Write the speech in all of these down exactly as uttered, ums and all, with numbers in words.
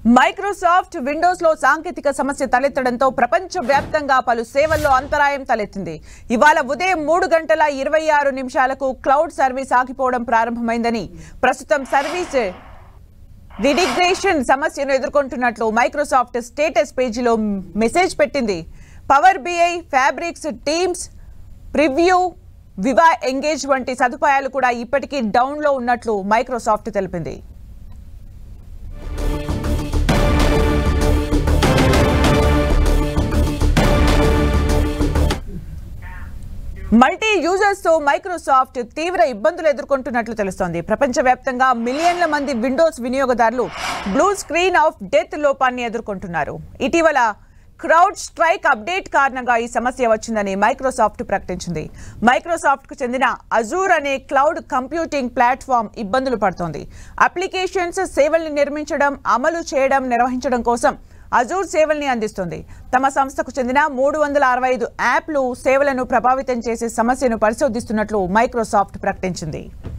Microsoft Windows లో సాంకేతిక సమస్య తలెత్తడంతో ప్రపంచవ్యాప్తంగా పలు సేవల్లో అంతరాయం తలెత్తింది. ఇవాళ ఉదయం మూడు గంటల ఇరవై ఆరు నిమిషాలకు క్లౌడ్ సర్వీస్ ఆగిపోవడం ప్రారంభమైందని, ప్రస్తుతం సర్వీస్ రిడిగ్రేషన్ సమస్యను ఎదుర్కొంటున్నట్లు మైక్రోసాఫ్ట్ స్టేటస్ పేజీలో మెసేజ్ పెట్టింది. Power BI, Fabrics, Teams, preview, Viva Engage వంటి సదుపాయాలు కూడా ఇప్పటికీ డౌన్లో ఉన్నట్లు మైక్రోసాఫ్ట్ తెలిపింది. మల్టీ యూజర్స్ తో మైక్రోసాఫ్ట్ తీవ్ర ఇబ్బందులు ఎదుర్కొంటున్నట్లు తెలుస్తోంది. ప్రపంచవ్యాప్తంగా మిలియన్ల మంది విండోస్ వినియోగదారులు బ్లూ స్క్రీన్ ఆఫ్ డెత్ లోపాన్ని ఎదుర్కొంటున్నారు. ఇటీవల క్రౌడ్ స్ట్రైక్ అప్డేట్ కారణంగా ఈ సమస్య వచ్చిందని మైక్రోసాఫ్ట్ ప్రకటించింది. మైక్రోసాఫ్ట్ కు చెందిన అజూర్ అనే క్లౌడ్ కంప్యూటింగ్ ప్లాట్ఫామ్ ఇబ్బందులు పడుతోంది. అప్లికేషన్స్, సేవల్ని నిర్మించడం, అమలు చేయడం, నిర్వహించడం కోసం అజూర్ సేవల్ని అందిస్తుంది. తమ సంస్థకు చెందిన మూడు వందల అరవై ఐదు యాప్లు సేవలను ప్రభావితం చేసే సమస్యను పరిశోధిస్తున్నట్లు మైక్రోసాఫ్ట్ ప్రకటించింది.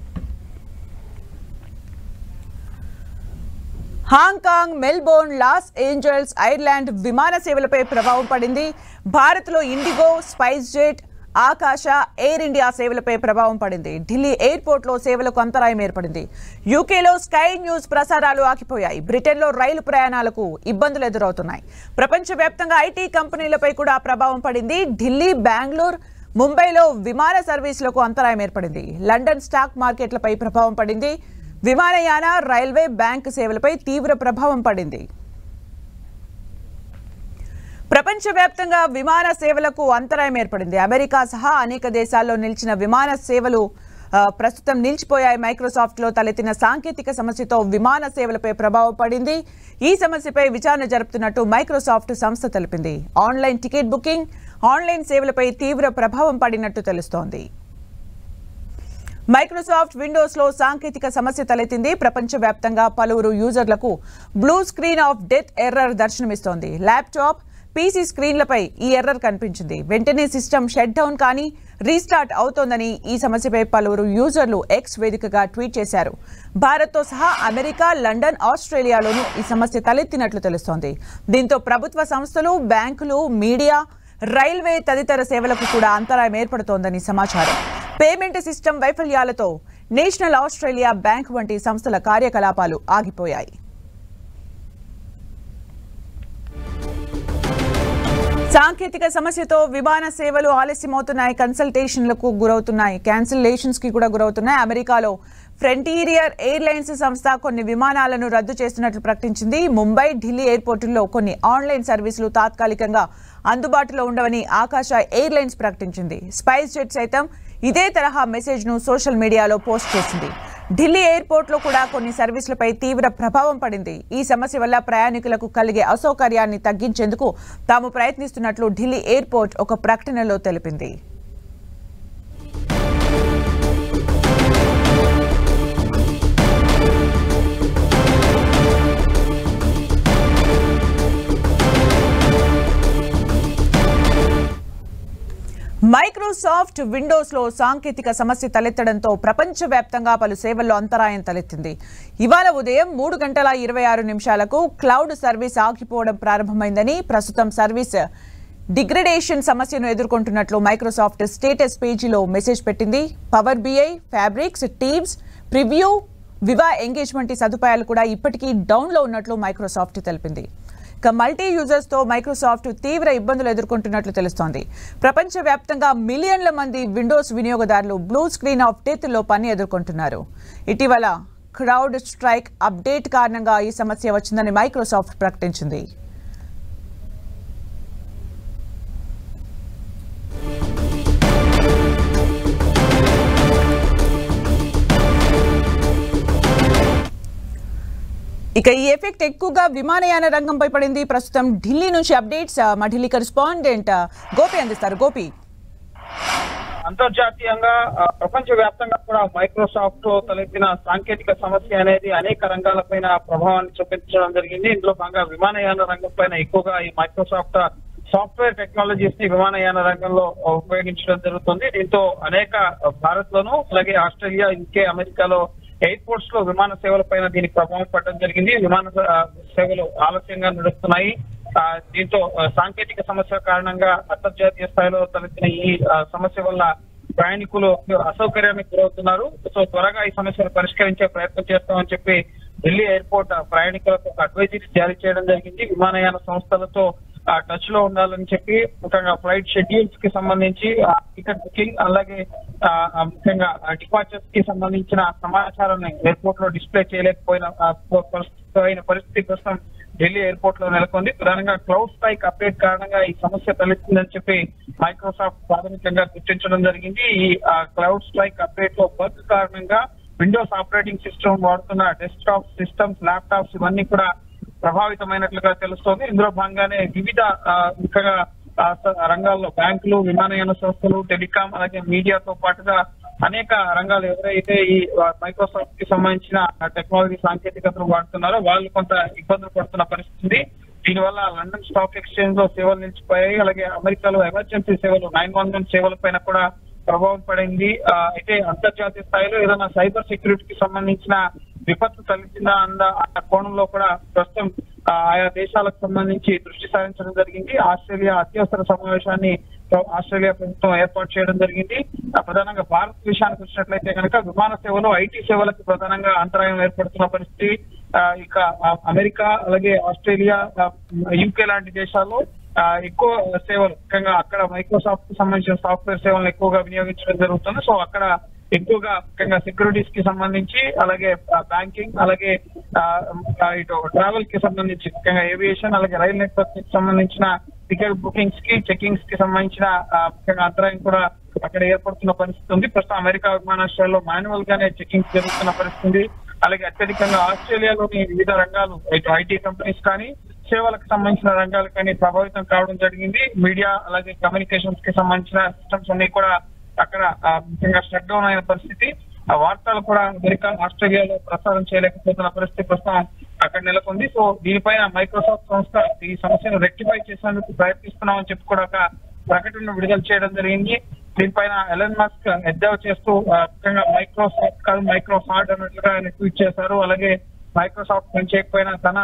Hong Kong, Melbourne, Los Angeles, Ireland విమాన సేవలపై ప్రభావం పడింది. భారత్లో ఇండిగో, స్పైస్ జెట్, ఆకాశ, ఎయిర్ ఇండియా సేవలపై ప్రభావం పడింది. ఢిల్లీ ఎయిర్పోర్ట్లో సేవలకు అంతరాయం ఏర్పడింది. యూకేలో స్కై న్యూస్ ప్రసారాలు ఆగిపోయాయి. బ్రిటన్లో రైలు ప్రయాణాలకు ఇబ్బందులు ఎదురవుతున్నాయి. ప్రపంచవ్యాప్తంగా ఐటీ కంపెనీలపై కూడా ప్రభావం పడింది. ఢిల్లీ, బెంగళూరు, ముంబైలో విమాన సర్వీసులకు అంతరాయం ఏర్పడింది. లండన్ స్టాక్ మార్కెట్లపై ప్రభావం పడింది. విమానయాన, రైల్వే, బ్యాంకు సేవలపై తీవ్ర ప్రభావం పడింది. ప్రపంచవ్యాప్తంగా విమాన సేవలకు అంతరాయం ఏర్పడింది. అమెరికా సహా అనేక దేశాల్లో నిలిచిన విమాన సేవలు ప్రస్తుతం నిలిచిపోయాయి. మైక్రోసాఫ్ట్ లో తలెత్తిన సాంకేతిక సమస్యతో విమాన సేవలపై ప్రభావం పడింది. ఈ సమస్యపై విచారణ జరుపుతున్నట్టు మైక్రోసాఫ్ట్ సంస్థ తెలిపింది. ఆన్లైన్ టికెట్ బుకింగ్, ఆన్లైన్ సేవలపై తీవ్ర ప్రభావం పడినట్టు తెలుస్తోంది. మైక్రోసాఫ్ట్ విండోస్ లో సాంకేతిక సమస్య తలెత్తింది. ప్రపంచవ్యాప్తంగా పలువురు యూజర్లకు blue screen of death error దర్శనమిస్తోంది. ల్యాప్టాప్, పీసీ స్క్రీన్లపై ఈ ఎర్రర్ కనిపించింది. వెంటనే సిస్టమ్ షట్ డౌన్ కానీ రీస్టార్ట్ అవుతోందని ఈ సమస్యపై పలువురు యూజర్లు ఎక్స్ వేదికగా ట్వీట్ చేశారు. భారత్తో సహా అమెరికా, లండన్, ఆస్ట్రేలియాలోనూ ఈ సమస్య తలెత్తినట్లు తెలుస్తోంది. దీంతో ప్రభుత్వ సంస్థలు, బ్యాంకులు, మీడియా, రైల్వే తదితర సేవలకు కూడా అంతరాయం ఏర్పడుతోందని సమాచారం. పేమెంట్ సిస్టమ్ వైఫల్యాలతో నేషనల్ ఆస్ట్రేలియా బ్యాంక్ వంటి సంస్థల కార్యకలాపాలు ఆగిపోయాయి. సాంకేతిక సమస్యతో విమాన సేవలు ఆలస్యమవుతున్నాయి. కన్సల్టేషన్లకు గురవుతున్నాయి. క్యాన్సిలేషన్స్ కి కూడా గురవుతున్నాయి. అమెరికాలో ఫ్రంటీరియర్ ఎయిర్లైన్స్ సంస్థ కొన్ని విమానాలను రద్దు చేస్తున్నట్లు ప్రకటించింది. ముంబై, ఢిల్లీ ఎయిర్పోర్టుల్లో కొన్ని ఆన్లైన్ సర్వీసులు తాత్కాలికంగా అందుబాటులో ఉండవని ఆకాశ ఎయిర్లైన్స్ ప్రకటించింది. స్పైస్ జెట్ సైతం ఇదే తరహా మెసేజ్ ను సోషల్ మీడియాలో పోస్ట్ చేసింది. ఢిల్లీ ఎయిర్పోర్ట్లో కూడా కొన్ని సర్వీసులపై తీవ్ర ప్రభావం పడింది. ఈ సమస్య వల్ల ప్రయాణికులకు కలిగే అసౌకర్యాన్ని తగ్గించేందుకు తాము ప్రయత్నిస్తున్నట్లు ఢిల్లీ ఎయిర్పోర్ట్ ఒక ప్రకటనలో తెలిపింది. మైక్రోసాఫ్ట్ విండోస్ లో సాంకేతిక సమస్య తలెత్తడంతో ప్రపంచవ్యాప్తంగా పలు సేవల్లో అంతరాయం తలెత్తింది. ఇవాళ ఉదయం మూడు గంటల ఇరవై ఆరు నిమిషాలకు క్లౌడ్ సర్వీస్ ఆగిపోవడం ప్రారంభమైందని, ప్రస్తుతం సర్వీస్ డిగ్రేడేషన్ సమస్యను ఎదుర్కొంటున్నట్లు మైక్రోసాఫ్ట్ స్టేటస్ పేజీలో మెసేజ్ పెట్టింది. Power BI, Fabrics, Teams, preview, Viva Engage వంటి సదుపాయాలు కూడా ఇప్పటికీ డౌన్లో ఉన్నట్లు మైక్రోసాఫ్ట్ తెలిపింది. ఇక మల్టీ యూజర్స్ తో మైక్రోసాఫ్ట్ తీవ్ర ఇబ్బందులు ఎదుర్కొంటున్నట్లు తెలుస్తోంది. ప్రపంచవ్యాప్తంగా మిలియన్ల మంది విండోస్ వినియోగదారులు బ్లూ స్క్రీన్ ఆఫ్ డెత్ లోపాన్ని ఎదుర్కొంటున్నారు. ఇటీవల క్రౌడ్ స్ట్రైక్ అప్డేట్ కారణంగా ఈ సమస్య వచ్చిందని మైక్రోసాఫ్ట్ ప్రకటించింది. ఇక ఈ ఎఫెక్ట్ ఎక్కువగా విమానయాన రంగంపై పడింది. ప్రస్తుతం ఢిల్లీ నుంచి అప్డేట్స్ మా ఢిల్లీ కరెస్పాండెంట్ గోపి అందిస్తారు. గోపి, అంతర్జాతీయంగా ప్రపంచ వ్యాప్తంగా కూడా మైక్రోసాఫ్ట్ తలెత్తిన సాంకేతిక సమస్య అనేది అనేక రంగాలపైన ప్రభావాన్ని చూపించడం జరిగింది. ఇందులో భాగంగా విమానయాన రంగం పైన ఎక్కువగా ఈ మైక్రోసాఫ్ట్ సాఫ్ట్వేర్ టెక్నాలజీస్ ని విమానయాన రంగంలో ఉపయోగించడం జరుగుతుంది. దీంతో అనేక భారత్ లోను, అలాగే ఆస్ట్రేలియా, యూకే, అమెరికాలో ఎయిర్పోర్ట్స్ లో విమాన సేవల పైన దీనికి ప్రభావం పడడం జరిగింది. విమాన సేవలు ఆలస్యంగా నడుస్తున్నాయి. దీంతో సాంకేతిక సమస్య కారణంగా అంతర్జాతీయ స్థాయిలో తలెత్తిన ఈ సమస్య వల్ల ప్రయాణికులు అసౌకర్యానికి గురవుతున్నారు. సో త్వరగా ఈ సమస్యను పరిష్కరించే ప్రయత్నం చేస్తామని చెప్పి ఢిల్లీ ఎయిర్పోర్ట్ ప్రయాణికులకు ఒక అడ్వైజరీ జారీ చేయడం జరిగింది. విమానయాన సంస్థలతో టచ్ లో ఉండాలని చెప్పి ముఖ్యంగా ఫ్లైట్ షెడ్యూల్స్ కి సంబంధించి టికెట్ బుకింగ్ అలాగే ముఖ్యంగా డిపార్చర్స్ కి సంబంధించిన సమాచారాన్ని ఎయిర్పోర్ట్ లో డిస్ప్లే చేయలేకపోయిన పరిస్థితి ప్రస్తుతం ఢిల్లీ ఎయిర్పోర్ట్ లో నెలకొంది. ప్రధానంగా క్లౌడ్ స్ట్రైక్ అప్డేట్ కారణంగా ఈ సమస్య తలెత్తిందని చెప్పి మైక్రోసాఫ్ట్ ప్రాథమికంగా గుర్తించడం జరిగింది. ఈ క్లౌడ్ స్ట్రైక్ అప్డేట్ లో బగ్ కారణంగా విండోస్ ఆపరేటింగ్ సిస్టమ్ వాడుతున్న డెస్క్టాప్ సిస్టమ్స్, ల్యాప్టాప్స్ ఇవన్నీ కూడా ప్రభావితమైనట్లుగా తెలుస్తోంది. ఇందులో భాగంగానే వివిధ ముఖ్యంగా రంగాల్లో బ్యాంకులు, విమానయాన సంస్థలు, టెలికాం అలాగే మీడియాతో పాటుగా అనేక రంగాలు ఎవరైతే ఈ మైక్రోసాఫ్ట్ కి సంబంధించిన టెక్నాలజీ సాంకేతికతను వాడుతున్నారో వాళ్ళు కొంత ఇబ్బందులు పడుతున్న పరిస్థితి. దీనివల్ల లండన్ స్టాక్ ఎక్స్చేంజ్ లో సేవలు నిలిచిపోయాయి. అలాగే అమెరికాలో ఎమర్జెన్సీ సేవలు నైన్ వన్ వన్ సేవల పైన కూడా ప్రభావం పడింది. అయితే అంతర్జాతీయ స్థాయిలో ఏదైనా సైబర్ సెక్యూరిటీకి సంబంధించిన విపత్తు తలెత్తిందా అన్న కోణంలో కూడా ప్రస్తుతం ఆయా దేశాలకు సంబంధించి దృష్టి సారించడం జరిగింది. ఆస్ట్రేలియా అత్యవసర సమావేశాన్ని ఆస్ట్రేలియా ప్రభుత్వం ఏర్పాటు చేయడం జరిగింది. ప్రధానంగా భారత్ విషయానికి వచ్చినట్లయితే కనుక విమాన సేవలు, ఐటీ సేవలకు ప్రధానంగా అంతరాయం ఏర్పడుతున్న పరిస్థితి. ఇక అమెరికా అలాగే ఆస్ట్రేలియా, యూకే లాంటి దేశాల్లో ఎక్కువ సేవలు ముఖ్యంగా అక్కడ మైక్రోసాఫ్ట్ కి సంబంధించిన సాఫ్ట్వేర్ సేవలను ఎక్కువగా వినియోగించడం జరుగుతుంది. సో అక్కడ ఎక్కువగా ముఖ్యంగా సెక్యూరిటీస్ కి సంబంధించి అలాగే బ్యాంకింగ్ అలాగే ఇటు ట్రావెల్ కి సంబంధించి ముఖ్యంగా ఏవియేషన్ అలాగే రైల్ నెట్వర్క్ కి సంబంధించిన టికెట్ బుకింగ్స్ కి చెకింగ్స్ కి సంబంధించిన ముఖ్యంగా అంతరాయం కూడా అక్కడ ఏర్పడుతున్న పరిస్థితి ఉంది. ప్రస్తుతం అమెరికా విమానాశ్రయాల్లో మాన్యువల్ గానే చెకింగ్స్ జరుగుతున్న పరిస్థితి. అలాగే అత్యధికంగా ఆస్ట్రేలియాలోని వివిధ రంగాలు ఇటు ఐటీ కంపెనీస్ కానీ సేవలకు సంబంధించిన రంగాలు కానీ ప్రభావితం కావడం జరిగింది. మీడియా అలాగే కమ్యూనికేషన్స్ కి సంబంధించిన సిస్టమ్స్ అన్ని కూడా అక్కడ ముఖ్యంగా షట్ డౌన్ అయిన పరిస్థితి. ఆ వార్తలు కూడా అమెరికా, ఆస్ట్రేలియాలో ప్రసారం చేయలేకపోతున్న పరిస్థితి ప్రస్తుతం అక్కడ నెలకొంది. సో దీనిపైన మైక్రోసాఫ్ట్ సంస్థ ఈ సమస్యను రెక్టిఫై చేసేందుకు ప్రయత్నిస్తున్నామని చెప్పి కూడా ఒక ప్రకటన విడుదల చేయడం జరిగింది. దీనిపైన ఎలన్ మస్క్ ఎద్దేవా చేస్తూ ముఖ్యంగా మైక్రోసాఫ్ట్ కాదు మైక్రోసాఫ్ట్ అన్నట్లుగా ఆయన ట్వీట్ చేశారు. అలాగే మైక్రోసాఫ్ట్ పనిచేయకపోయినా తన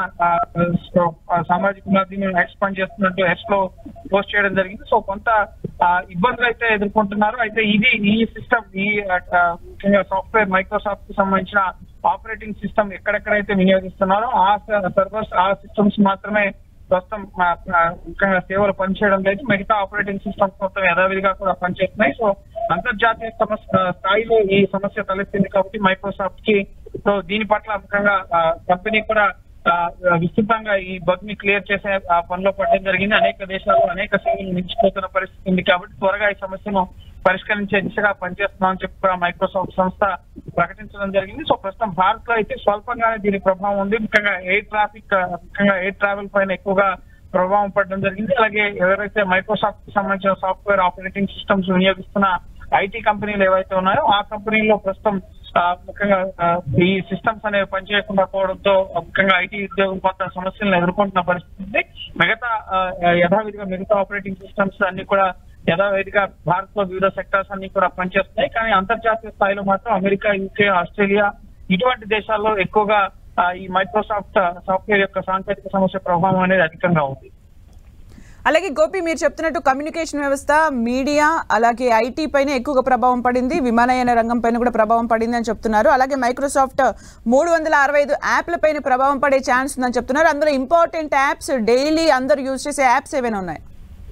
సామాజిక మాధ్యమం ఎక్స్పాండ్ చేస్తున్నట్టు ఎక్స్ లో పోస్ట్ చేయడం జరిగింది. సో కొంత ఇబ్బందులు అయితే ఎదుర్కొంటున్నారు. అయితే ఇది ఈ సిస్టమ్ ఈ ముఖ్యంగా సాఫ్ట్వేర్ మైక్రోసాఫ్ట్ కి సంబంధించిన ఆపరేటింగ్ సిస్టమ్ ఎక్కడెక్కడైతే వినియోగిస్తున్నారో ఆ సర్వర్స్ ఆ సిస్టమ్స్ మాత్రమే ప్రస్తుతం ముఖ్యంగా సేవలు పనిచేయడం లేదు. మిగతా ఆపరేటింగ్ సిస్టమ్స్ మొత్తం యథావిధిగా కూడా పనిచేస్తున్నాయి. సో అంతర్జాతీయ సమస్య స్థాయిలో ఈ సమస్య తలెత్తింది కాబట్టి మైక్రోసాఫ్ట్ కి సో దీని పట్ల ముఖ్యంగా కంపెనీ కూడా విస్తృతంగా ఈ బగ్ ని క్లియర్ చేసే పనిలో పడడం జరిగింది. అనేక దేశాల్లో అనేక సేవలు నిలిచిపోతున్న పరిస్థితి ఉంది కాబట్టి త్వరగా ఈ సమస్యను పరిష్కరించే దిశగా పనిచేస్తున్నామని చెప్పి కూడా మైక్రోసాఫ్ట్ సంస్థ ప్రకటించడం జరిగింది. సో ప్రస్తుతం భారత్ లో అయితే స్వల్పంగానే దీని ప్రభావం ఉంది. ముఖ్యంగా ఎయిర్ ట్రాఫిక్ ముఖ్యంగా ఎయిర్ ట్రావెల్ పైన ఎక్కువగా ప్రభావం పడడం జరిగింది. అలాగే ఎవరైతే మైక్రోసాఫ్ట్ కి సంబంధించిన సాఫ్ట్వేర్ ఆపరేటింగ్ సిస్టమ్స్ వినియోగిస్తున్న ఐటీ కంపెనీలు ఏవైతే ఉన్నాయో ఆ కంపెనీలో ప్రస్తుతం ముఖ్యంగా ఈ సిస్టమ్స్ అనేవి పనిచేయకుండా పోవడంతో ముఖ్యంగా ఐటీ ఉద్యోగం కొంత సమస్యలను ఎదుర్కొంటున్న పరిస్థితి. మిగతా యథావిధిగా మిగతా ఆపరేటింగ్ సిస్టమ్స్ అన్ని కూడా యథావిధిగా భారత్ లో వివిధ సెక్టార్స్ అన్ని కూడా పనిచేస్తున్నాయి. కానీ అంతర్జాతీయ స్థాయిలో మాత్రం అమెరికా, యూకే, ఆస్ట్రేలియా ఇటువంటి దేశాల్లో ఎక్కువగా ఈ మైక్రోసాఫ్ట్ సాఫ్ట్వేర్ యొక్క సాంకేతిక సమస్య ప్రభావం అనేది అధికంగా ఉంది. అలాగే గోపి, మీరు చెప్తున్నట్టు కమ్యూనికేషన్ వ్యవస్థ, మీడియా అలాగే ఐటీ పైన ఎక్కువగా ప్రభావం పడింది, విమానయాన రంగం పైన కూడా ప్రభావం పడింది అని చెప్తున్నారు. అలాగే మైక్రోసాఫ్ట్ మూడు వందల అరవై ఐదు యాప్ల పైన ప్రభావం పడే ఛాన్స్ ఉందని చెప్తున్నారు. అందులో ఇంపార్టెంట్ యాప్స్, డైలీ అందరు యూజ్ చేసే యాప్స్ ఏమైనా ఉన్నాయి?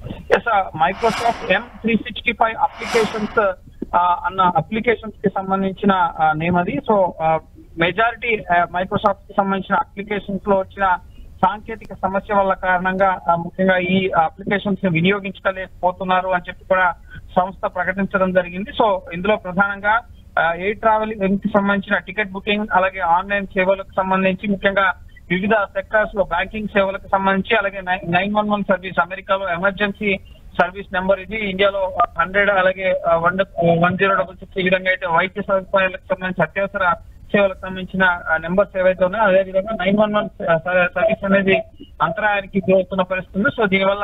Microsoft M three sixty five applications అన్న అప్లికేషన్స్ కి సంబంధించిన నేమ్ అది. సో మెజారిటీ మైక్రోసాఫ్ట్ కి సంబంధించిన అప్లికేషన్స్ లో వచ్చిన సాంకేతిక సమస్య వల్ల కారణంగా ముఖ్యంగా ఈ అప్లికేషన్స్ ని వినియోగించలేకపోతున్నారు అని చెప్పి కూడా సంస్థ ప్రకటించడం జరిగింది. సో ఇందులో ప్రధానంగా ఎయిర్ ట్రావెలింగ్ కి సంబంధించిన టికెట్ బుకింగ్ అలాగే ఆన్లైన్ సేవలకు సంబంధించి ముఖ్యంగా వివిధ సెక్టార్స్ లో బ్యాంకింగ్ సేవలకు సంబంధించి అలాగే నైన్ వన్ వన్ సర్వీస్, అమెరికాలో ఎమర్జెన్సీ సర్వీస్ నెంబర్ ఇది, ఇండియాలో హండ్రెడ్ అలాగే one one zero double six ఈ విధంగా అయితే వైద్య సదుపాయాలకు సంబంధించి అత్యవసర సేవలకు సంబంధించిన నెంబర్స్ ఏవైతే ఉన్నాయో అదేవిధంగా నైన్ వన్ వన్ సర్వీస్ అనేది అంతరాయానికి గురవుతున్న పరిస్థితి ఉంది. సో దీనివల్ల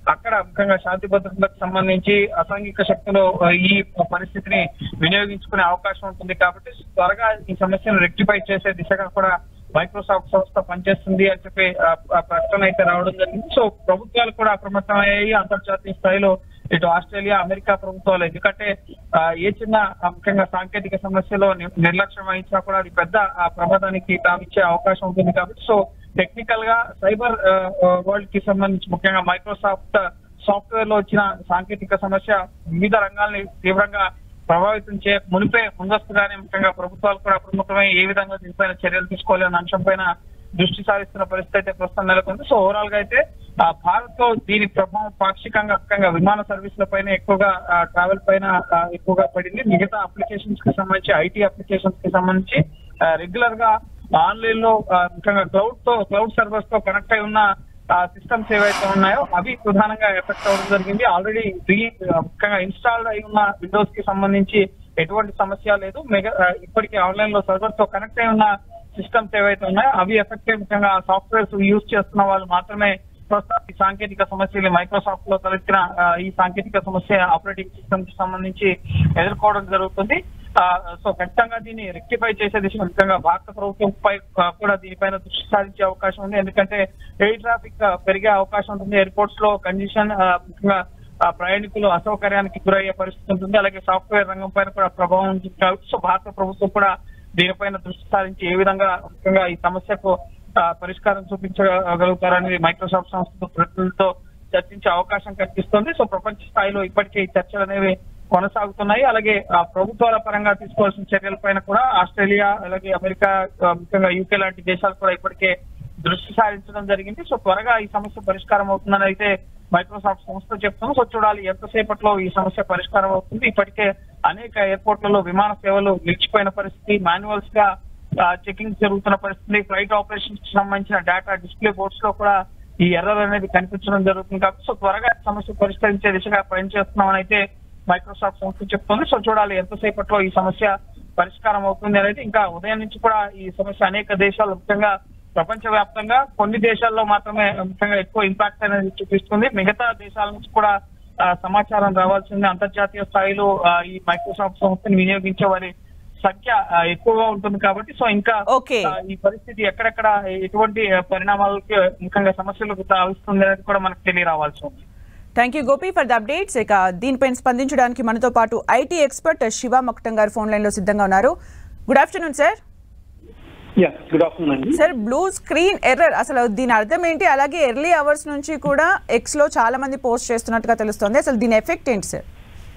అక్కడ ముఖ్యంగా శాంతి భద్రతలకు సంబంధించి అసాంఘిక శక్తులు ఈ పరిస్థితిని వినియోగించుకునే అవకాశం ఉంటుంది. కాబట్టి త్వరగా ఈ సమస్యను రెక్టిఫై చేసే దిశగా కూడా మైక్రోసాఫ్ట్ సంస్థ పనిచేస్తుంది అని చెప్పి ప్రకటన అయితే రావడం జరిగింది. సో ప్రభుత్వాలు కూడా అప్రమత్తమయ్యాయి అంతర్జాతీయ స్థాయిలో, ఇటు ఆస్ట్రేలియా, అమెరికా ప్రభుత్వాలు. ఎందుకంటే ఏ చిన్న ముఖ్యంగా సాంకేతిక సమస్యలో నిర్లక్ష్యం వహించినా కూడా అది పెద్ద ప్రమాదానికి తావిచ్చే అవకాశం ఉంటుంది. కాబట్టి సో టెక్నికల్ గా సైబర్ వరల్డ్ కి సంబంధించి ముఖ్యంగా మైక్రోసాఫ్ట్ సాఫ్ట్వేర్ లో వచ్చిన సాంకేతిక సమస్య వివిధ రంగాల్ని తీవ్రంగా ప్రభావితం చేయ మునిపే ముందస్తుగానే ముఖ్యంగా ప్రభుత్వాలు కూడా అప్రమత్తమై ఏ విధంగా దీనిపైన చర్యలు తీసుకోవాలి అన్న అంశం పైన దృష్టి సారిస్తున్న పరిస్థితి అయితే ప్రస్తుతం నెలకొంది. సో ఓవరాల్ గా అయితే భారత్ లో దీని ప్రభావం పాక్షికంగా ముఖ్యంగా విమాన సర్వీసుల పైన ఎక్కువగా ట్రావెల్ పైన ఎక్కువగా పడింది. మిగతా అప్లికేషన్స్ కి సంబంధించి, ఐటీ అప్లికేషన్స్ కి సంబంధించి రెగ్యులర్ గా ఆన్లైన్ లో ముఖ్యంగా క్లౌడ్ తో క్లౌడ్ సర్వర్స్ తో కనెక్ట్ అయి ఉన్న సిస్టమ్స్ ఏవైతే ఉన్నాయో అవి ప్రధానంగా ఎఫెక్ట్ అవ్వడం జరిగింది. ఆల్రెడీ ముఖ్యంగా ఇన్స్టాల్డ్ అయి ఉన్న విండోస్ కి సంబంధించి ఎటువంటి సమస్య లేదు. మెగా ఇప్పటికీ ఆన్లైన్ లో సర్వర్ తో కనెక్ట్ అయి ఉన్న సిస్టమ్స్ ఏవైతే ఉన్నాయో అవి ఎఫెక్ట్ అయ్యి ముఖ్యంగా సాఫ్ట్వేర్స్ యూజ్ చేస్తున్న వాళ్ళు మాత్రమే ప్రస్తుతం ఈ సాంకేతిక సమస్యలు మైక్రోసాఫ్ట్ లో తలెత్తిన ఈ సాంకేతిక సమస్య ఆపరేటింగ్ సిస్టమ్ కి సంబంధించి ఎదుర్కోవడం జరుగుతుంది. సో ఖచ్చితంగా దీన్ని రెక్టిఫై చేసే దిశగా ముఖ్యంగా భారత ప్రభుత్వం పై కూడా దీనిపైన దృష్టి సారించే అవకాశం ఉంది. ఎందుకంటే ఎయిర్ ట్రాఫిక్ పెరిగే అవకాశం ఉంటుంది. ఎయిర్పోర్ట్స్ లో కండిషన్ ముఖ్యంగా ప్రయాణికులు అసౌకర్యానికి గురయ్యే పరిస్థితి ఉంటుంది. అలాగే సాఫ్ట్వేర్ రంగం పైన కూడా ప్రభావం ఉంటుంది. కాబట్టి సో భారత ప్రభుత్వం కూడా దీనిపైన దృష్టి సారించి ఏ విధంగా ముఖ్యంగా ఈ సమస్యకు పరిష్కారం చూపించగలుగుతారని మైక్రోసాఫ్ట్ సంస్థతో ప్రతినిధులతో చర్చించే అవకాశం కనిపిస్తుంది. సో ప్రపంచ స్థాయిలో ఇప్పటికే ఈ చర్చలు అనేవి కొనసాగుతున్నాయి. అలాగే ప్రభుత్వాల పరంగా తీసుకోవాల్సిన చర్యల పైన కూడా ఆస్ట్రేలియా, అలాగే అమెరికా, ముఖ్యంగా యూకే లాంటి దేశాలు కూడా ఇప్పటికే దృష్టి సారించడం జరిగింది. సో త్వరగా ఈ సమస్య పరిష్కారం అవుతుందని అయితే మైక్రోసాఫ్ట్ సంస్థ చెప్తాం. సో చూడాలి ఎంతసేపట్లో ఈ సమస్య పరిష్కారం అవుతుంది. ఇప్పటికే అనేక ఎయిర్పోర్ట్లలో విమాన సేవలు నిలిచిపోయిన పరిస్థితి, మాన్యువల్స్ గా చెకింగ్ జరుగుతున్న పరిస్థితి, ఫ్లైట్ ఆపరేషన్స్ కి సంబంధించిన డేటా డిస్ప్లే బోర్డ్స్ లో కూడా ఈ ఎర్రర్ అనేది కనిపించడం జరుగుతుంది. కాబట్టి సో త్వరగా సమస్య పరిష్కరించే దిశగా పనిచేస్తున్నామని అయితే మైక్రోసాఫ్ట్ సంస్థ చెప్తుంది. సో చూడాలి ఎంతసేపట్లో ఈ సమస్య పరిష్కారం అవుతుంది అనేది. ఇంకా ఉదయం నుంచి కూడా ఈ సమస్య అనేక దేశాలు ముఖ్యంగా ప్రపంచ వ్యాప్తంగా కొన్ని దేశాల్లో మాత్రమే ముఖ్యంగా ఎక్కువ ఇంపాక్ట్ అనేది చూపిస్తుంది. మిగతా దేశాల నుంచి కూడా సమాచారం రావాల్సింది. అంతర్జాతీయ స్థాయిలో ఈ మైక్రోసాఫ్ట్ సంస్థని వినియోగించే వారి సంఖ్య ఎక్కువగా ఉంటుంది. కాబట్టి సో ఇంకా ఈ పరిస్థితి ఎక్కడెక్కడ ఎటువంటి పరిణామాలకి ముఖ్యంగా సమస్యలకు తావిస్తుంది అనేది కూడా మనకు తెలియరావాల్సి ఉంది. Thank you Gopi for the updates. ఇక దీనిపైన స్పందించడానికి మనతో పాటు ఐటీ ఎక్స్పర్ట్ శివ మకుటం గారు ఫోన్ లైన్ లో సిద్ధంగా ఉన్నారు. Good afternoon sir. Sir, blue screen error అసలు దీని అర్థం ఏంటి? అలాగే ఎర్లీ అవర్స్ నుంచి కూడా ఎక్స్ లో చాలా మంది పోస్ట్ చేస్తున్నట్టుగా తెలుస్తుంది. అసలు దీని ఎఫెక్ట్ ఏంటి సార్?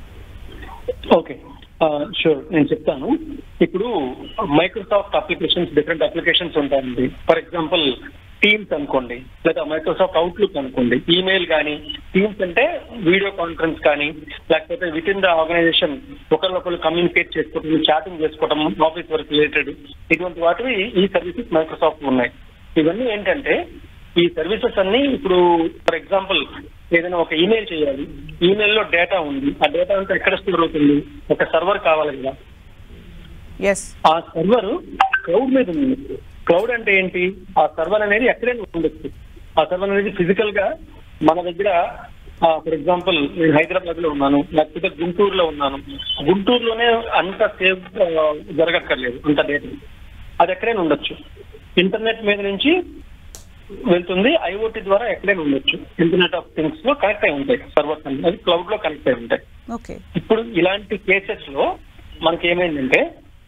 ఓకే, షూర్, నేను చెప్తాను. ఇప్పుడు మైక్రోసాఫ్ట్ అప్లికేషన్స్, డిఫరెంట్ అప్లికేషన్స్ ఉంటాయండి. ఫర్ ఎగ్జాంపుల్ టీమ్స్ అనుకోండి, లేదా మైక్రోసాఫ్ట్ అవుట్లుక్ అనుకోండి. ఈమెయిల్ కానీ, టీమ్స్ అంటే వీడియో కాన్ఫరెన్స్ కానీ, లేకపోతే విత్ ఇన్ ద ఆర్గనైజేషన్ ఒకరినొకరు కమ్యూనికేట్ చేసుకోవడం, చాటింగ్ చేసుకోవడం, ఆఫీస్ వర్క్ రిలేటెడ్, ఇటువంటి వాటివి ఈ సర్వీసెస్ మైక్రోసాఫ్ట్ ఉన్నాయి. ఇవన్నీ ఏంటంటే ఈ సర్వీసెస్ అన్ని ఇప్పుడు ఫర్ ఎగ్జాంపుల్ ఏదైనా ఒక ఈమెయిల్ చేయాలి, ఈమెయిల్లో డేటా ఉంది, ఆ డేటా అంతా ఎక్కడ స్టోర్ అవుతుంది? ఒక సర్వర్ కావాలి కదా. ఆ సర్వర్ క్లౌడ్ మీద ఉంది. క్లౌడ్ అంటే ఏంటి? ఆ సర్వర్ అనేది ఎక్కడైనా ఉండొచ్చు. ఆ సర్వర్ అనేది ఫిజికల్ గా మన దగ్గర, ఫర్ ఎగ్జాంపుల్ నేను హైదరాబాద్ లో ఉన్నాను, లేకపోతే గుంటూరులో ఉన్నాను. గుంటూరులోనే అంత సేవ్ జరగక్కర్లేదు, అంత డేటా అది ఎక్కడైనా ఉండొచ్చు. ఇంటర్నెట్ మీద నుంచి వెళ్తుంది, ఐఓటీ ద్వారా ఎక్కడైనా ఉండొచ్చు. ఇంటర్నెట్ ఆఫ్ థింగ్స్ లో కనెక్ట్ అయి ఉంటాయి సర్వర్స్ అన్ని, అది క్లౌడ్ లో కనెక్ట్ అయి ఉంటాయి. ఇప్పుడు ఇలాంటి కేసెస్ లో మనకి ఏమైందంటే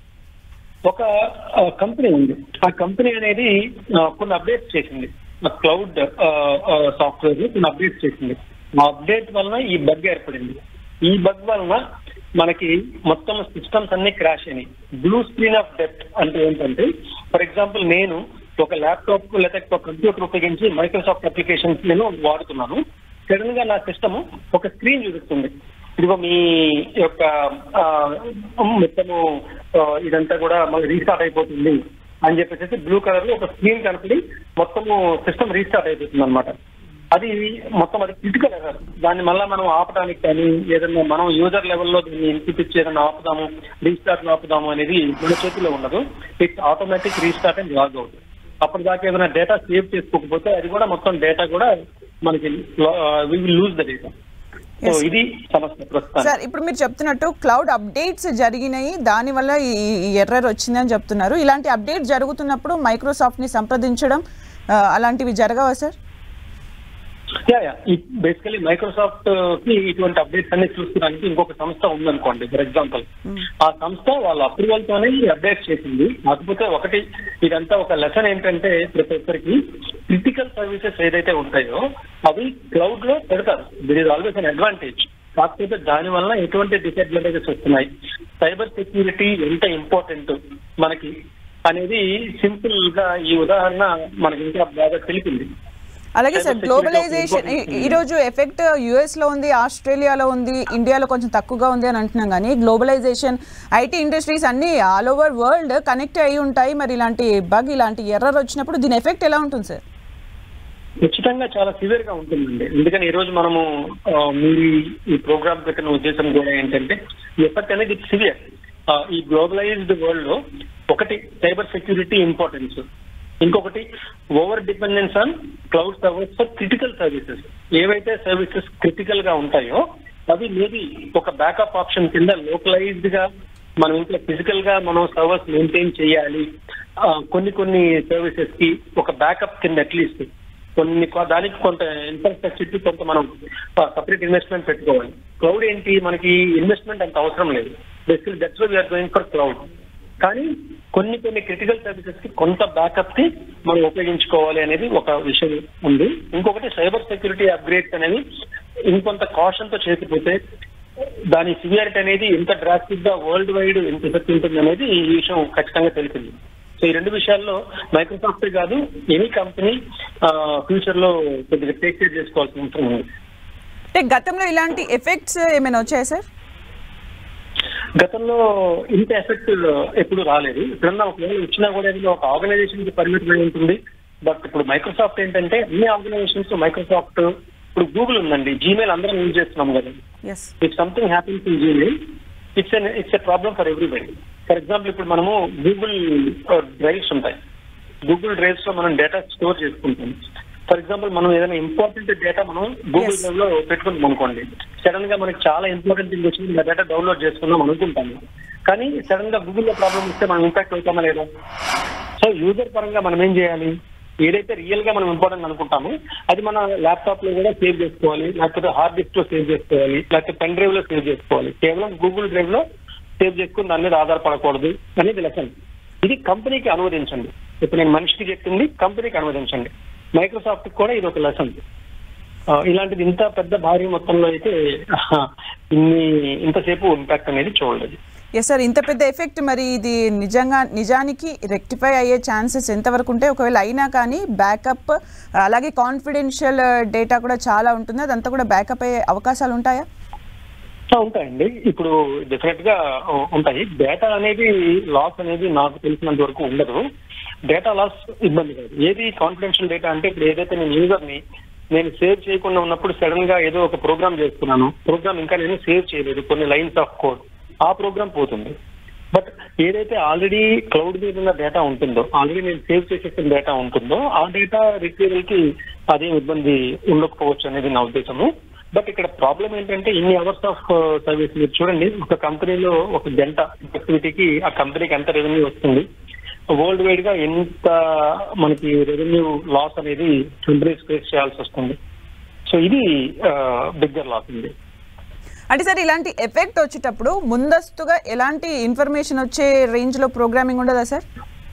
ఒక కంపెనీ ఉంది. ఆ కంపెనీ అనేది కొన్ని అప్డేట్స్ చేసింది, క్లౌడ్ సాఫ్ట్వేర్ కొన్ని అప్డేట్స్ చేసింది. ఆ అప్డేట్ వలన ఈ బగ్ ఏర్పడింది. ఈ బగ్ వలన మనకి మొత్తం సిస్టమ్స్ అన్ని క్రాష్ అయినాయి. బ్లూ స్క్రీన్ ఆఫ్ డెత్ అంటే ఏంటంటే, ఫర్ ఎగ్జాంపుల్ నేను ఒక ల్యాప్టాప్ లేదా ఒక కంప్యూటర్ ఉపయోగించి మైక్రోసాఫ్ట్ అప్లికేషన్స్ నేను వాడుతున్నాను. సడన్ గా నా సిస్టమ్ ఒక స్క్రీన్ చూపిస్తుంది, ఇదిగో మీ యొక్క మొత్తము ఇదంతా కూడా మళ్ళీ రీస్టార్ట్ అయిపోతుంది అని చెప్పేసి బ్లూ కలర్ లో ఒక స్క్రీన్ కనపడి మొత్తము సిస్టమ్ రీస్టార్ట్ అయిపోతుంది అనమాట. అది మొత్తం అది క్రిటికల్ ఎర్రర్. దాన్ని మళ్ళీ మనం ఆపడానికి కానీ ఏదైనా మనం యూజర్ లెవెల్లో దీన్ని ఇన్పుట్ ఇచ్చి ఏదైనా ఆపుదాము, రీస్టార్ట్ ఆపుదాము అనేది మన చేతిలో ఉండదు. It's automatic restart and log out. అప్పటిదాకా ఏదైనా డేటా సేవ్ చేసుకోకపోతే అది కూడా మొత్తం డేటా కూడా మనకి we will lose the data. So ఇది సమస్య ప్రస్తుతం. సార్ ఇప్పుడు మీరు చెప్తున్నట్టు క్లౌడ్ అప్డేట్స్ జరిగినాయి, దానివల్ల ఈ ఎర్రర్ వచ్చిందని చెప్తున్నారు. ఇలాంటి అప్డేట్ జరుగుతున్నప్పుడు మైక్రోసాఫ్ట్ ని సంప్రదించడం అలాంటివి జరగవా sir? Yeah yeah basically Microsoft కి ఇటువంటి అప్డేట్స్ అన్ని చూసుకోవడానికి ఇంకొక సంస్థ ఉందనుకోండి. ఫర్ ఎగ్జాంపుల్ ఆ సంస్థ వాళ్ళ అప్రూవల్ తోనే ఈ అప్డేట్స్ చేసింది. కాకపోతే ఒకటి ఇదంతా ఒక లెసన్ ఏంటంటే ప్రతి ఒక్కరికి క్రిటికల్ సర్వీసెస్ ఏదైతే ఉంటాయో అవి క్లౌడ్ లో పెడతారు. There is always an advantage. కాకపోతే దాని వల్ల ఎటువంటి డిసడ్వాంటేజెస్ వస్తున్నాయి, సైబర్ సెక్యూరిటీ ఎంత ఇంపార్టెంట్ మనకి అనేది సింపుల్ గా ఈ ఉదాహరణ మనకి ఇంకా బాగా తెలిపింది. అలాగే సార్ గ్లోబలైజేషన్ ఈ రోజు ఎఫెక్ట్ యుఎస్ లో ఉంది, ఆస్ట్రేలియాలో ఉంది, ఇండియాలో కొంచెం తక్కువగా ఉంది అని అంటున్నాం. కానీ గ్లోబలైజేషన్ ఐటీ ఇండస్ట్రీస్ అన్ని ఆల్ ఓవర్ వరల్డ్ కనెక్ట్ అయి ఉంటాయి. మరి ఇలాంటి బగ్ ఇలాంటి ఎర్రర్ వచ్చినప్పుడు దీని ఎఫెక్ట్ ఎలా ఉంటుంది సార్? ఖచ్చితంగా చాలా సివియర్ గా ఉంటుందండి. ఎందుకని ఈ రోజు మనము మీరు ఈ ప్రోగ్రామ్ పెట్టిన ఉద్దేశం కూడా ఏంటంటే ఈ ఎఫెక్ట్ అనేది సివియర్. ఈ గ్లోబలైజ్డ్ వరల్డ్ లో ఒకటి సైబర్ సెక్యూరిటీ ఇంపార్టెన్స్, ఇంకొకటి over dependence on cloud servers for critical services. ఏవైతే సర్వీసెస్ క్రిటికల్ గా ఉంటాయో అవి మేబీ ఒక బ్యాకప్ ఆప్షన్ కింద లోకలైజ్డ్ గా మనం ఇంట్లో ఫిజికల్ గా మనం సర్వర్స్ మెయింటైన్ చేయాలి. కొన్ని కొన్ని సర్వీసెస్ కి ఒక బ్యాకప్ కింద అట్లీస్ట్ కొన్ని దానికి కొంత ఇన్ఫ్రాస్ట్రక్చర్ కి కొంత మనం సపరేట్ ఇన్వెస్ట్మెంట్ పెట్టుకోవాలి. క్లౌడ్ ఏంటి మనకి ఇన్వెస్ట్మెంట్ అంత అవసరం లేదు. Basically that's why we're going for cloud. కానీ కొన్ని కొన్ని క్రిటికల్ సర్వీసెస్ కి కొంత బ్యాకప్ కి మనం ఉపయోగించుకోవాలి అనేది ఒక విషయం ఉంది. ఇంకొకటి సైబర్ సెక్యూరిటీ అప్గ్రేడ్స్ అనేది ఇంకొంత కాషన్ తో చేయకపోతే దాని సివియారిటీ అనేది ఎంత డ్రాస్టిక్ గా వరల్డ్ వైడ్ ఎంత ఎఫెక్ట్ ఉంటుంది అనేది ఈ విషయం ఖచ్చితంగా తెలిసింది. సో ఈ రెండు విషయాల్లో మైక్రోసాఫ్ట్ కాదు ఎనీ కంపెనీ ఫ్యూచర్ లో కొద్దిగా టేక్ కేర్ చేసుకోవాల్సిన అవసరం ఉంది. అంటే గతంలో ఇలాంటి ఎఫెక్ట్స్ ఏమైనా వచ్చాయా సార్? గతంలో ఇంత ఎఫెక్ట్ ఎప్పుడు రాలేదు. ఇప్పుడన్నా ఒకవేళ వచ్చినా కూడా ఒక ఆర్గనైజేషన్ కి పరిమితమై ఉంటుంది. బట్ ఇప్పుడు మైక్రోసాఫ్ట్ ఏంటంటే అన్ని ఆర్గనైజేషన్స్ మైక్రోసాఫ్ట్ ఇప్పుడు గూగుల్ ఉందండి, జీమెయిల్ అందరం యూజ్ చేస్తున్నాం కదా. If something happens in Gmail it's it's a problem for everybody. For example ఇప్పుడు మనము గూగుల్ డ్రైవ్స్ ఉంటాయి, గూగుల్ డ్రైవ్స్ లో మనం డేటా స్టోర్ చేసుకుంటాం. ఫర్ ఎగ్జాంపుల్ మనం ఏదైనా ఇంపార్టెంట్ డేటా మనం గూగుల్ డ్రైవ్ లో పెట్టుకుంటాం అనుకోండి. సడన్ గా మనకి చాలా ఇంపార్టెంట్ థింగ్ వచ్చింది, ఆ డేటా డౌన్లోడ్ చేసుకుందాం అనుకుంటాము. కానీ సడన్ గా గూగుల్ లో ప్రాబ్లం వస్తే మనం ఇంపాక్ట్ అవుతామా లేదా? సో యూజర్ పరంగా మనం ఏం చేయాలి, ఏదైతే రియల్ గా మనం ఇంపార్టెంట్ అనుకుంటామో అది మన ల్యాప్టాప్ లో కూడా సేవ్ చేసుకోవాలి, లేకపోతే హార్డ్ డిస్క్ లో సేవ్ చేసుకోవాలి, లేకపోతే పెన్ డ్రైవ్ లో సేవ్ చేసుకోవాలి. కేవలం గూగుల్ డ్రైవ్ లో సేవ్ చేసుకుని దాని మీద ఆధారపడకూడదు అనేది లెసన్. ఇది కంపెనీకి అనువదించండి. ఇప్పుడు నేను మనిషికి చెప్తుంది కంపెనీకి అనువదించండి. మైక్రోసాఫ్ట్ కూడా ఇది ఒక లెసన్. ఇలాంటిది ఇంత పెద్ద భారీ మొత్తంలో అయితే ఇన్ని ఇంతసేపు ఇంపాక్ట్ అనేది చూడలేదు. ఎస్ సార్, ఇంత పెద్ద ఎఫెక్ట్ మరి ఇది నిజంగా నిజానికి రెక్టిఫై అయ్యే ఛాన్సెస్ ఎంతవరకు ఉంటాయి? ఒకవేళ అయినా కానీ బ్యాకప్ అలాగే కాన్ఫిడెన్షియల్ డేటా కూడా చాలా ఉంటుంది, అదంతా కూడా బ్యాకప్ అయ్యే అవకాశాలు ఉంటాయా? ఉంటాయండి, ఇప్పుడు డెఫినెట్ గా ఉంటాయి. డేటా అనేది లాస్ అనేది నాకు తెలిసినంత వరకు ఉండదు. డేటా లాస్ ఇబ్బంది కాదు. ఏది కాన్ఫిడెన్షియల్ డేటా అంటే ఇప్పుడు ఏదైతే నేను యూజర్ ని నేను సేవ్ చేయకుండా ఉన్నప్పుడు సడన్ గా ఏదో ఒక ప్రోగ్రామ్ చేస్తున్నాను, ప్రోగ్రామ్ ఇంకా నేను సేవ్ చేయలేదు, కొన్ని లైన్స్ ఆఫ్ కోడ్, ఆ ప్రోగ్రామ్ పోతుంది. బట్ ఏదైతే ఆల్రెడీ క్లౌడ్ మీద ఉన్న డేటా ఉంటుందో, ఆల్రెడీ నేను సేవ్ చేసేసిన డేటా ఉంటుందో ఆ డేటా రిట్రీవల్ కి అదేం ఇబ్బంది ఉండకపోవచ్చు అనేది నా ఉద్దేశము. బట్ ఇక్కడ ప్రాబ్లం ఏంటంటే ఇన్ని అవర్స్ ఆఫ్ సర్వీస్ మీరు చూడండి, ఒక కంపెనీలో ఒక గంట యాక్టివిటీకి ఆ కంపెనీకి ఎంత రెవెన్యూ వస్తుంది, వరల్డ్ వైడ్ గా ఎంత మనకి రెవెన్యూ లాస్ అనేది కంపెనీస్ ఫేస్ చేయాల్సి వస్తుంది. సో ఇది బిగ్గర్ లాస్ ఉంది. అంటే సార్ ఇలాంటి ఎఫెక్ట్ వచ్చేటప్పుడు ముందస్తుగా ఎలాంటి ఇన్ఫర్మేషన్ వచ్చే రేంజ్ లో ప్రోగ్రామింగ్ ఉండదా సార్?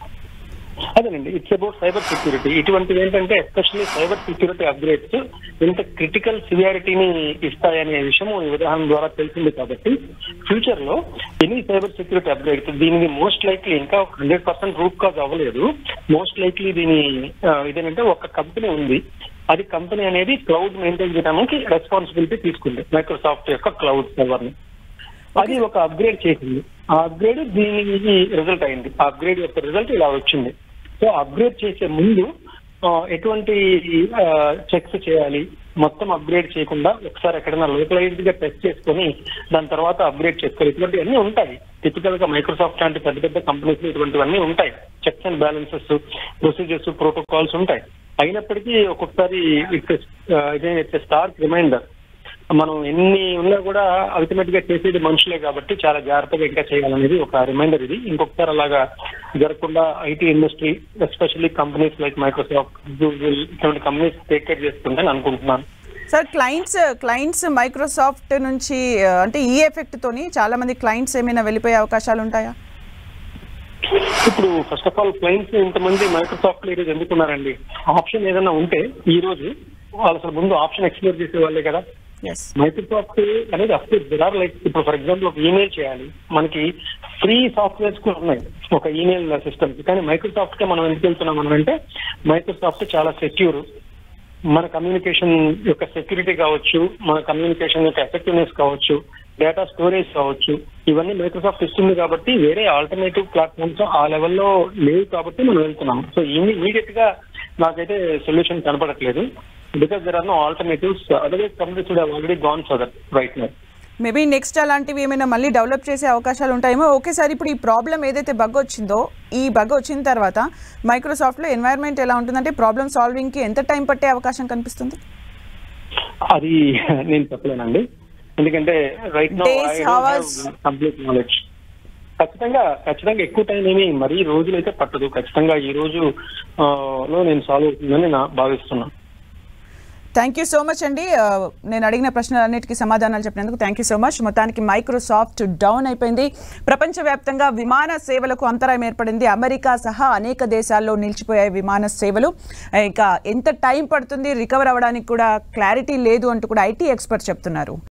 అదేనండి, ఇట్స్ అబౌట్ సైబర్ సెక్యూరిటీ. ఇటువంటివి ఏంటంటే ఎస్పెషల్లీ సైబర్ సెక్యూరిటీ అప్గ్రేడ్స్ ఇంత క్రిటికల్ సివియారిటీని ఇస్తాయనే విషయం ఈ ఉదాహరణ ద్వారా తెలిసింది. కాబట్టి ఫ్యూచర్ లో ఎనీ సైబర్ సెక్యూరిటీ అప్గ్రేడ్స్ దీనికి మోస్ట్ లైక్లీ ఇంకా హండ్రెడ్ పర్సెంట్ రూట్ కాజ్ అవ్వలేదు. మోస్ట్ లైక్లీ దీని ఇదేంటంటే ఒక కంపెనీ ఉంది, అది కంపెనీ అనేది క్లౌడ్ మెయింటైన్ చేయడానికి రెస్పాన్సిబిలిటీ తీసుకుంది, మైక్రోసాఫ్ట్ యొక్క క్లౌడ్ సర్వర్ ని. అది ఒక అప్గ్రేడ్ చేసింది, ఆ అప్గ్రేడ్ దీనికి రిజల్ట్ అయింది, ఆ అప్గ్రేడ్ యొక్క రిజల్ట్ ఇలా వచ్చింది. సో అప్గ్రేడ్ చేసే ముందు ఎటువంటి చెక్స్ చేయాలి, మొత్తం అప్గ్రేడ్ చేయకుండా ఒకసారి ఎక్కడైనా లోకలైజ్డ్ గా టెస్ట్ చేసుకుని దాని తర్వాత అప్గ్రేడ్ చేసుకోవాలి. ఇటువంటివన్నీ ఉంటాయి. టిపికల్ గా మైక్రోసాఫ్ట్ లాంటి పెద్ద పెద్ద కంపెనీస్ ఇటువంటివన్నీ ఉంటాయి. Checks and balances, procedures, protocols ఉంటాయి. అయినప్పటికీ ఒక్కొక్కసారి ఇట్స్ ఇట్స్ స్టార్క్ రిమైండర్. మనం ఎన్ని ఉన్నా కూడా అల్టిమేట్ గా చేసేది మనుషులే కాబట్టి చాలా జాగ్రత్తగా ఇంకా చేయాలనేది ఒక రిమైండర్ ఇది. ఇంకొకసారి అలాగా జరగకుండా IT industry especially companies like Microsoft, Google ఇటువంటి కంపెనీస్ టేక్ కేర్ చేస్తుందని అనుకుంటున్నాను. సార్ క్లయింట్స్ క్లయింట్స్ మైక్రోసాఫ్ట్ నుంచి అంటే ఈ ఎఫెక్ట్ తోని చాలా మంది క్లయింట్స్ ఏమైనా వెళ్ళిపోయే అవకాశాలు ఉంటాయా? ఇప్పుడు ఫస్ట్ ఆఫ్ ఆల్ క్లయింట్స్ ఇంతమంది మైక్రోసాఫ్ట్ లో ఈరోజు ఎందుకున్నారండి? ఆప్షన్ ఏదైనా ఉంటే ఈ రోజు వాళ్ళు అసలు ముందు ఆప్షన్ ఎక్స్ప్లోర్ చేసే వాళ్ళే కదా. మైక్రోసాఫ్ట్ అనేది అఫ్కోర్స్ దెర్ ఆర్ లైక్ ఇప్పుడు ఫర్ ఎగ్జాంపుల్ ఒక ఈమెయిల్ చేయాలి, మనకి ఫ్రీ సాఫ్ట్వేర్స్ కూడా ఉన్నాయి ఒక ఈమెయిల్ సిస్టమ్స్. కానీ మైక్రోసాఫ్ట్ కే మనం ఎందుకు వెళ్తున్నాం మనం అంటే మైక్రోసాఫ్ట్ చాలా సెక్యూర్. మన కమ్యూనికేషన్ యొక్క సెక్యూరిటీ కావచ్చు, మన కమ్యూనికేషన్ యొక్క ఎఫెక్టివ్నెస్ కావచ్చు, డేటా స్టోరేజ్ కావచ్చు, ఇవన్నీ మైక్రోసాఫ్ట్ ఇస్తుంది కాబట్టి వేరే ఆల్టర్నేటివ్ ప్లాట్ఫామ్స్ ఆ లెవెల్లో లేవు కాబట్టి మనం వెళ్తున్నాం. సో ఇమీడియట్ గా నాకైతే సొల్యూషన్ కనపడట్లేదు because there are no alternatives. Otherwise companies would have already gone for that right now. Maybe next అలాంటివి ఏమైనా మళ్ళీ డెవలప్ చేసే అవకాశాలు ఉంటాయేమో. ఒకేసారి ఇప్పుడు ఈ ప్రాబ్లం ఏదైతే బగ్ వచ్చిందో ఈ బగ్ వచ్చిన తర్వాత మైక్రోసాఫ్ట్లో ఎన్వైర్న్మెంట్ ఎలా ఉంటుందంటే ప్రాబ్లమ్ సాల్వింగ్కి ఎంత టైం పట్టే అవకాశం కనిపిస్తుంది? అది నేను చెప్పలేనండి, ఎందుకంటే right now I don't have complete knowledge. ఖచ్చితంగా ఖచ్చితంగా ఎక్కువ టైం ఏమి మరీ రోజులు అయితే పట్టదు. ఖచ్చితంగా ఈ రోజు లో నేను సాల్వ్ అవుతుందని నా భావిస్తున్నాను. థ్యాంక్ యూ సో మచ్ అండి. నేను అడిగిన ప్రశ్నలన్నిటికీ సమాధానాలు చెప్పినందుకు థ్యాంక్ యూ సో మచ్. మొత్తానికి మైక్రోసాఫ్ట్ డౌన్ అయిపోయింది. ప్రపంచవ్యాప్తంగా విమాన సేవలకు అంతరాయం ఏర్పడింది. అమెరికా సహా అనేక దేశాల్లో నిలిచిపోయాయి విమాన సేవలు. ఇంకా ఎంత టైం పడుతుంది రికవర్ అవ్వడానికి కూడా క్లారిటీ లేదు అంటూ కూడా ఐటీ ఎక్స్పర్ట్స్ చెప్తున్నారు.